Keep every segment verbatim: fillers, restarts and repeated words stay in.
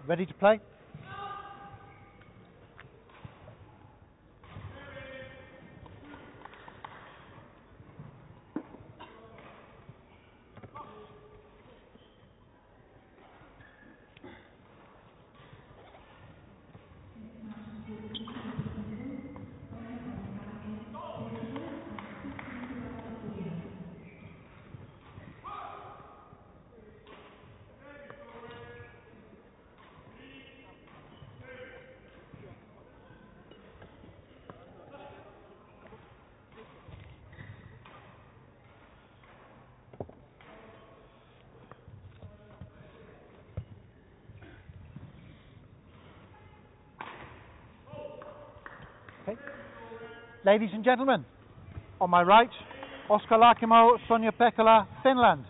Ready to play? Okay. Ladies and gentlemen, on my right, Oskar Lakimo, Sonja Pekala, Finland.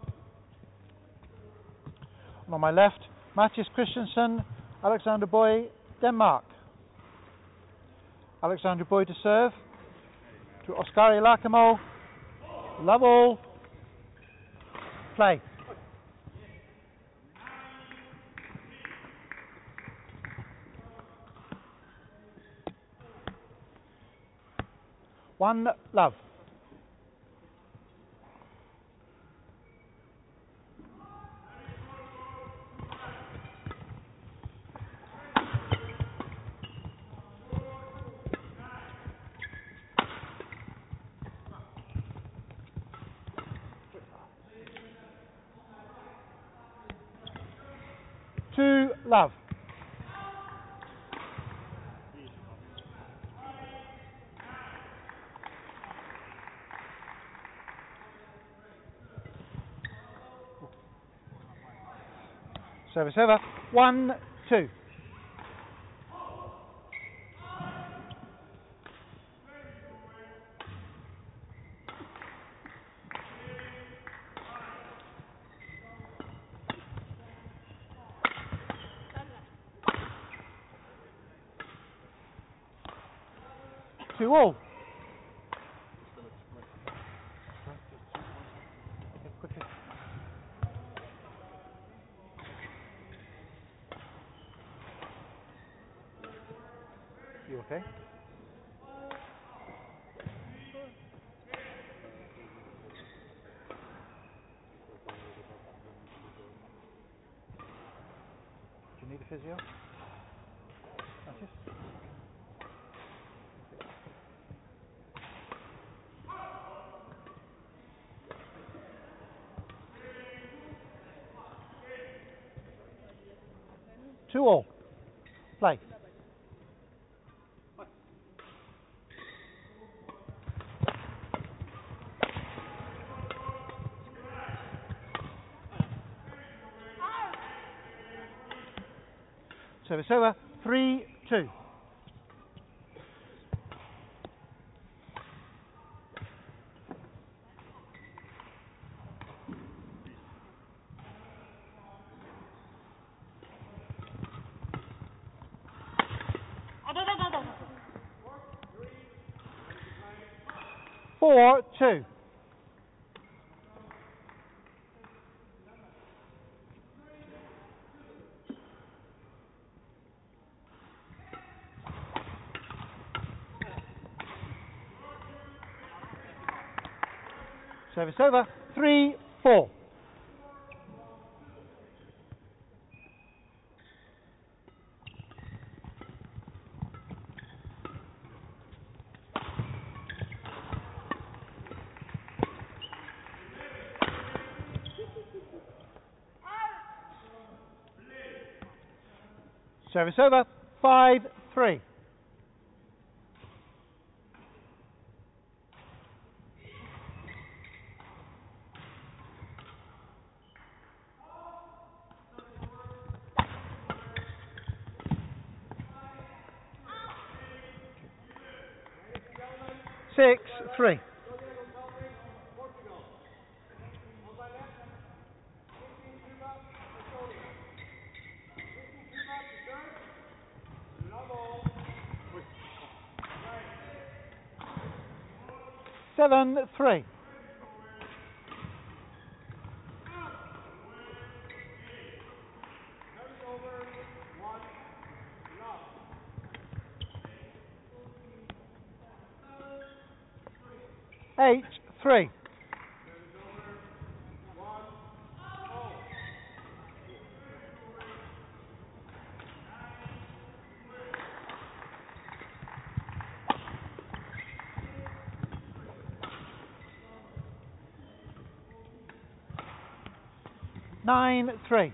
And on my left, Matthias Christensen, Alexander Boy, Denmark. Alexander Boy to serve, to Oskari Lakimo, love all, play. One love. Two love. Service over. One, two. Two all. Okay, quickly. You okay? Do you need a physio? Matthias? Two all. Play. Service over. Three, two. Four, two. Service over. Three, four. Service over. Five, three. Six, three. Seven, three. eight three. nine three.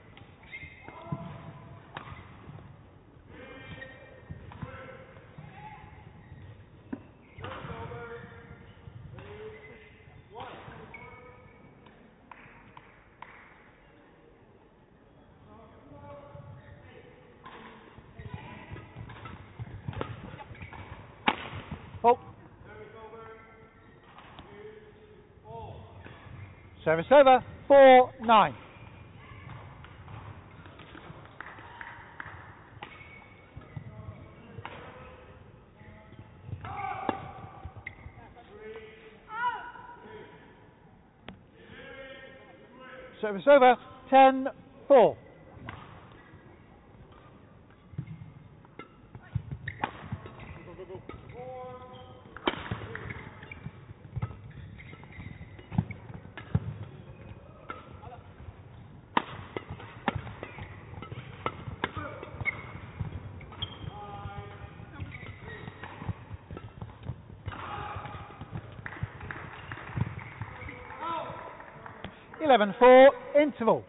Oh. Service over. four nine. Service over. ten four. eleven four. Interval.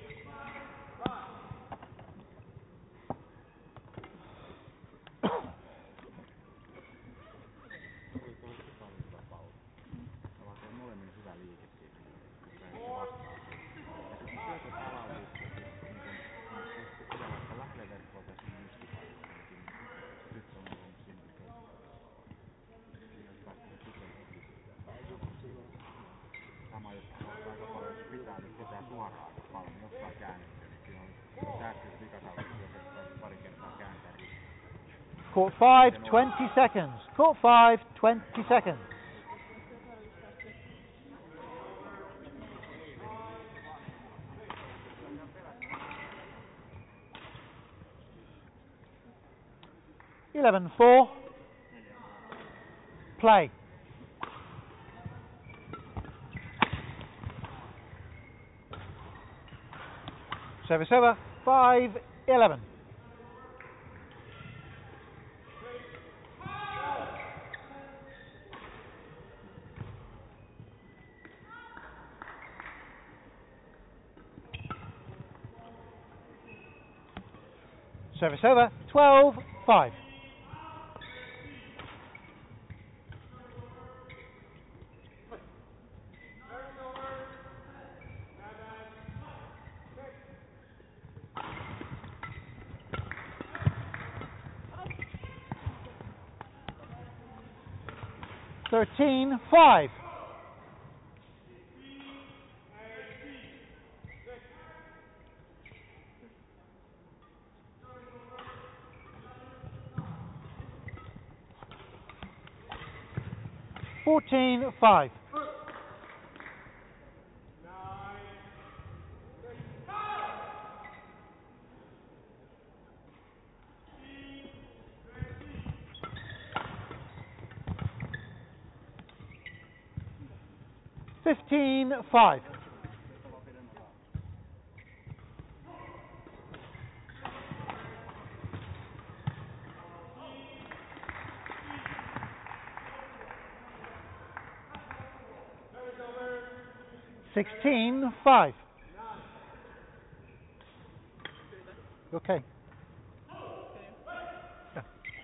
Court five, twenty seconds. Court five, twenty seconds. eleven four. Play. Service over. five eleven. Service over. twelve five. thirteen five. fourteen five. fifteen five. sixteen five. Okay. Yeah.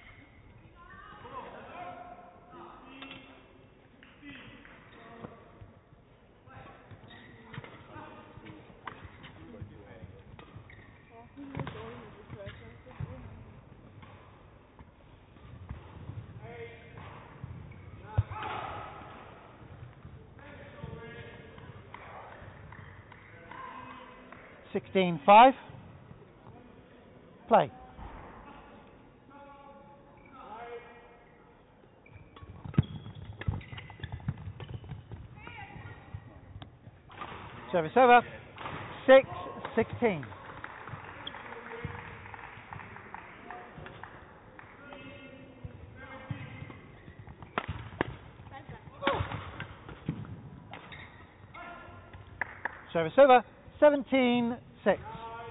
sixteen five. Play. Service over. six sixteen. Service over, seventeen six.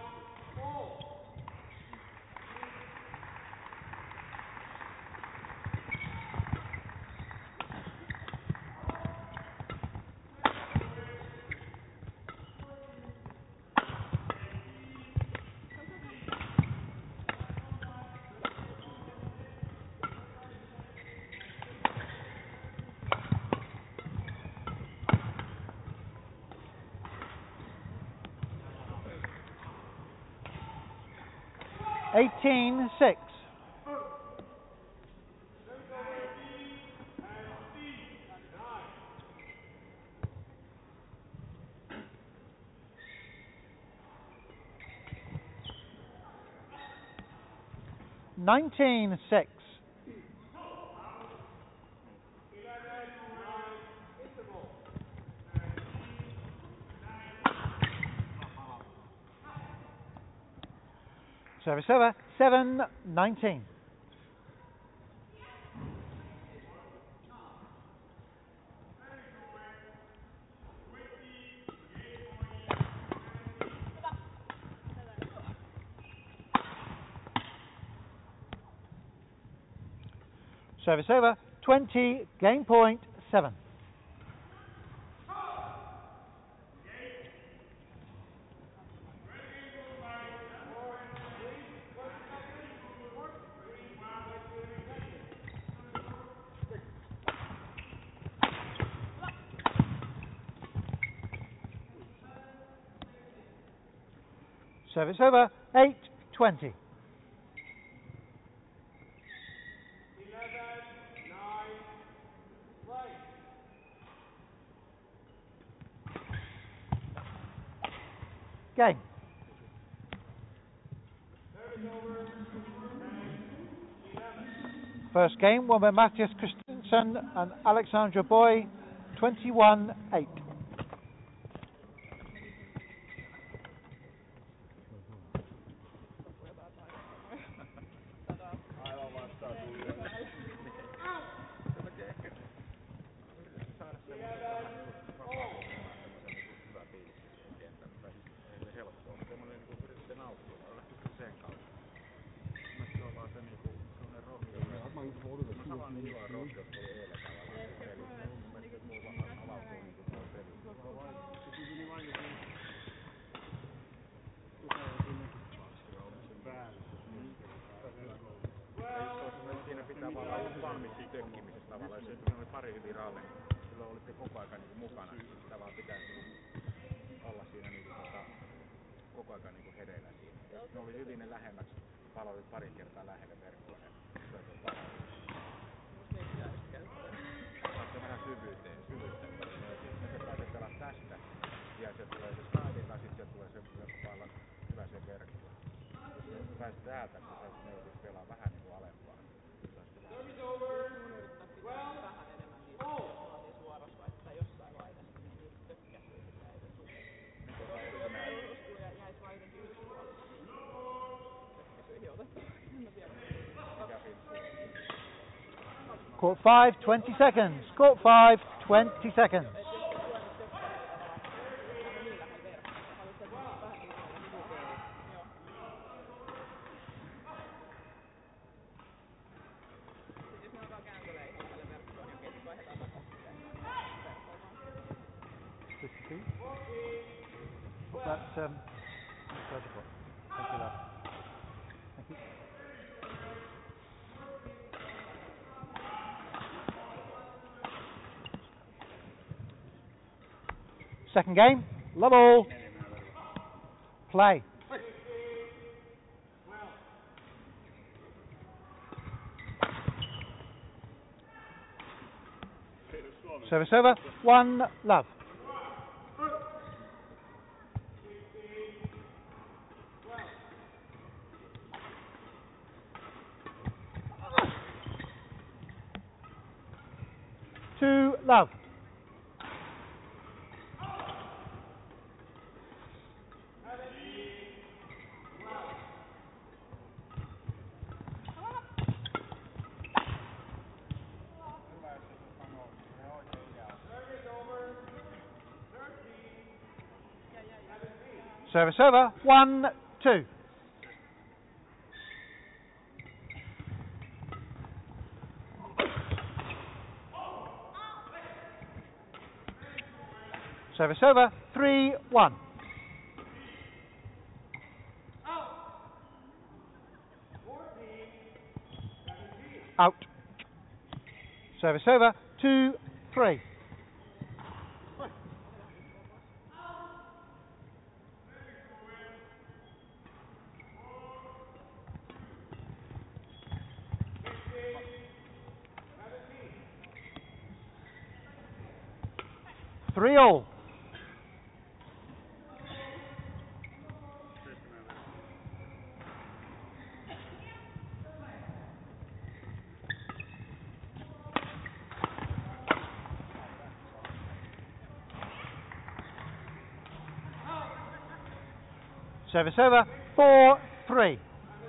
eighteen six. nineteen six. Service over, seven nineteen. Service over, twenty, game point, seven. Service over, eight twenty. Game. First game won by Matthias Christensen and Alexandra Boy, twenty-one eight. Siinä pitää vaan olla valmiiksi tökkimisessä tavallaan. Jos siinä oli pari hyvin raalle, niin silloin olitte koko ajan niin mukana. Sitä vaan pitää olla siinä niin, tota, koko ajan niin hereillä siinä. Jos ne oli hyvin ne lähemmäksi, paloivat parin kertaa lähelle verkkoa, niin se on paljon. Saatte vähän syvyyteen, syvyyteen. Sitten se pääsee pelaa tästä, ja se tulee se staadin, tai sitten se tulee se palla hyvä se verkko. Jos pääset täältä, niin se joutuisi pelaa vähän niin kuin alempaa. Service over. Well, vähän enemmän niitä, jos oltiin suorassa vaikka jossain vaiheessa, niin niitä tökkäsyä sitä ei tule. Mitä sä olet näin? Jos tuli ja jäisi vaan jotenkin yksipuolisesti tökkäsyihin otettua. En tiedä. Court five, twenty seconds. Court five, twenty seconds. That's um, incredible. Thank you, love. Thank you. Second game, love all. Play. Service over, one love. Two love. Service over. One, two. Service over. Three, one. Out. Service over. Two, three. Three all. Service over. Four, three.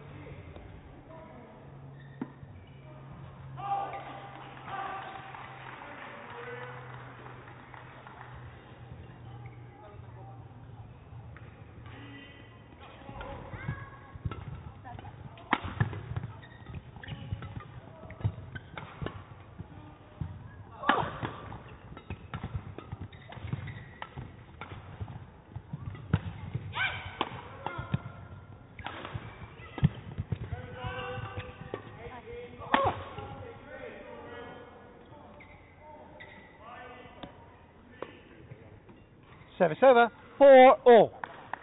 Service over. Four all.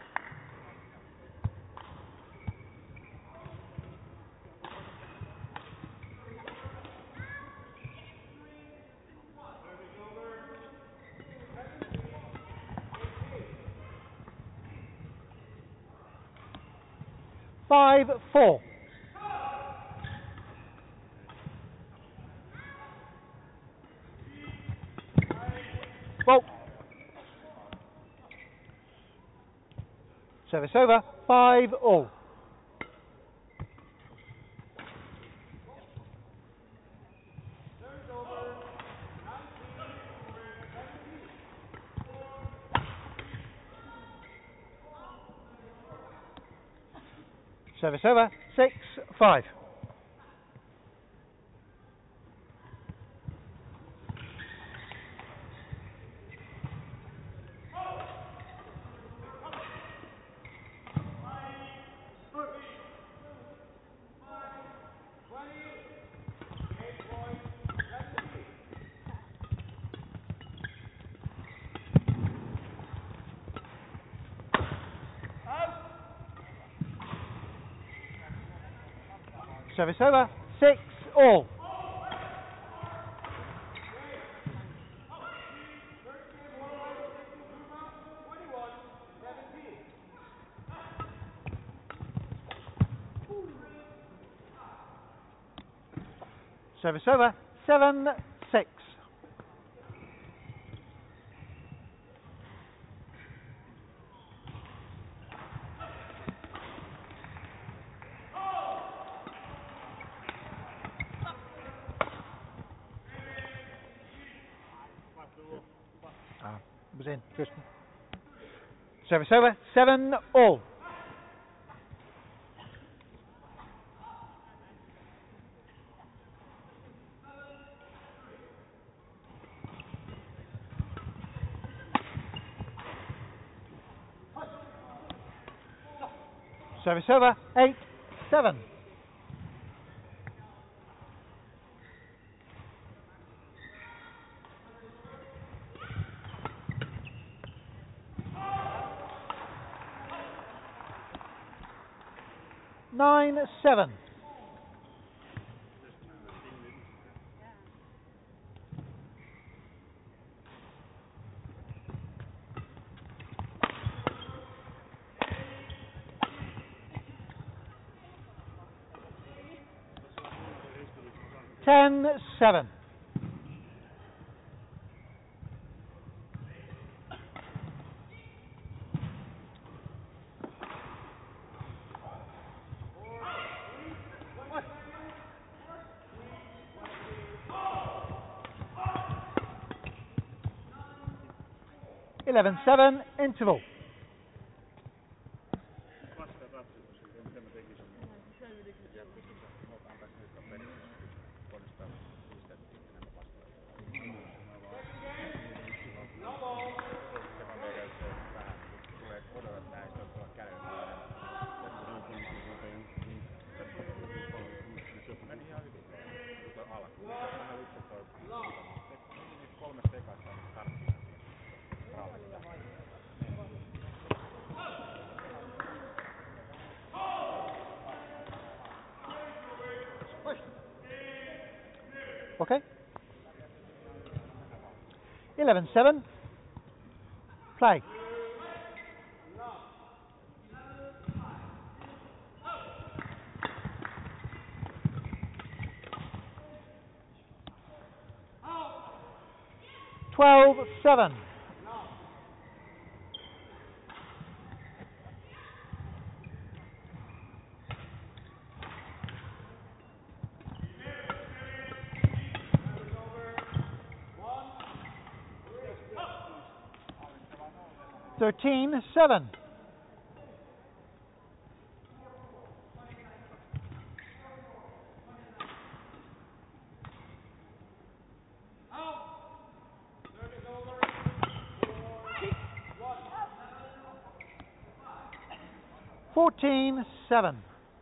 Five, four. Well. Service over. Five all. Service over. Six, five. Service over. Six all. Service over. Seven, six. Ah, was in. Just. Service over. Seven all. Service over. Eight, seven. Nine, seven. Ten, seven. Eleven, seven. Interval. Okay. eleven seven. Play. twelve seven. thirteen seven. fourteen seven.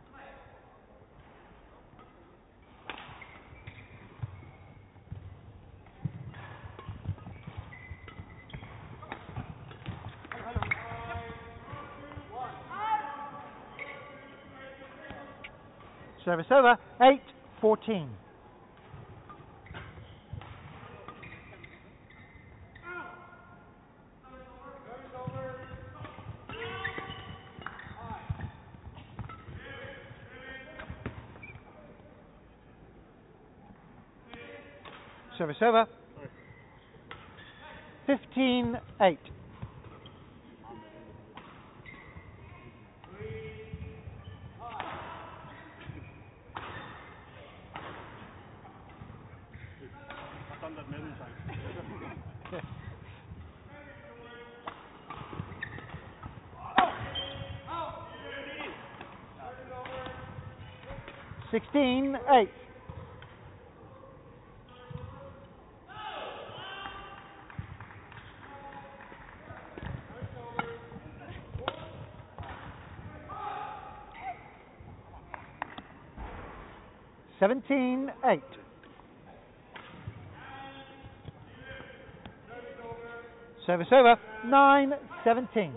Service over. eight fourteen. Service over. fifteen eight. sixteen eight. seventeen eight. Service over. nine seventeen.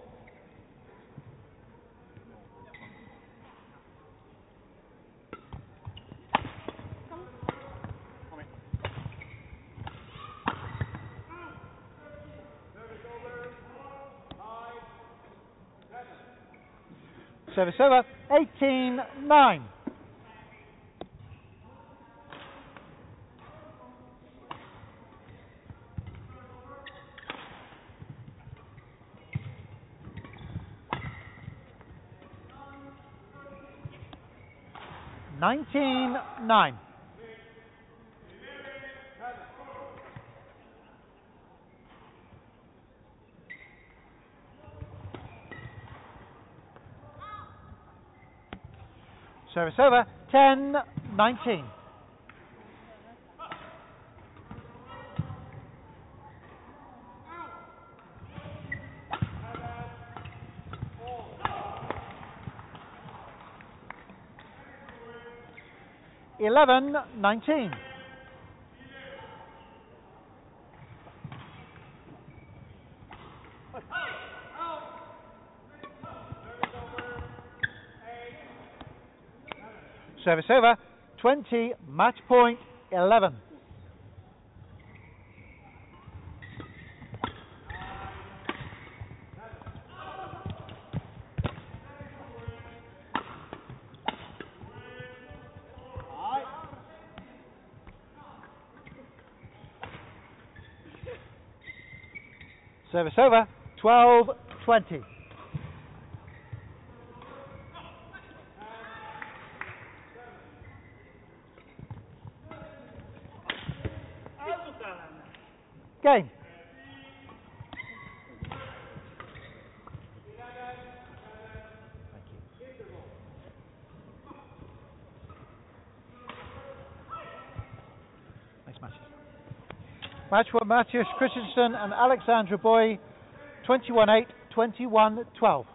Service over. eighteen nine. nineteen nine. Service over. ten nineteen. eleven nineteen. Service over. twenty, match point eleven. Service over. twelve twenty. Game. Next match. Match for Matthias Christensen and Alexandra Boy, twenty-one eight, twenty-one twelve.